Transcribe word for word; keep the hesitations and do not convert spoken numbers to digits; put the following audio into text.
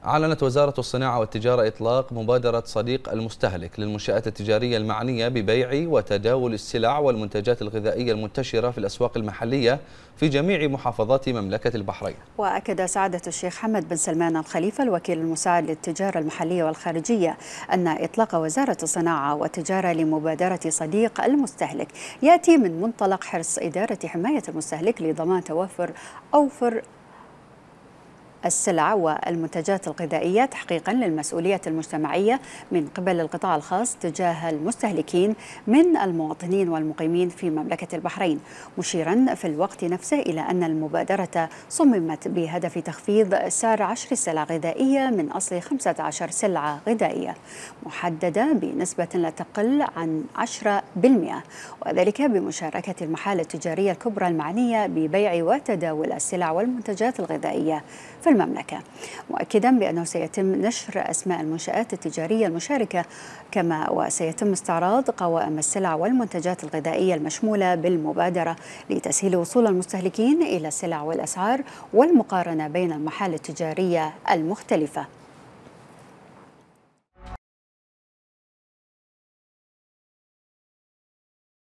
أعلنت وزارة الصناعة والتجارة إطلاق مبادرة صديق المستهلك للمنشآت التجارية المعنية ببيع وتداول السلع والمنتجات الغذائية المنتشرة في الأسواق المحلية في جميع محافظات مملكة البحرين. وأكد سعادة الشيخ حمد بن سلمان الخليفة الوكيل المساعد للتجارة المحلية والخارجية أن إطلاق وزارة الصناعة والتجارة لمبادرة صديق المستهلك يأتي من منطلق حرص إدارة حماية المستهلك لضمان توفر أوفر السلع والمنتجات الغذائية تحقيقا للمسؤولية المجتمعية من قبل القطاع الخاص تجاه المستهلكين من المواطنين والمقيمين في مملكة البحرين، مشيرا في الوقت نفسه إلى أن المبادرة صممت بهدف تخفيض سعر عشر سلع غذائية من أصل خمسة عشر سلعة غذائية محددة بنسبة لا تقل عن عشرة بالمئة، وذلك بمشاركة المحال التجارية الكبرى المعنية ببيع وتداول السلع والمنتجات الغذائية في المملكة، مؤكدا بأنه سيتم نشر أسماء المنشآت التجارية المشاركة كما وسيتم استعراض قوائم السلع والمنتجات الغذائية المشمولة بالمبادرة لتسهيل وصول المستهلكين إلى السلع والأسعار والمقارنة بين المحال التجارية المختلفة.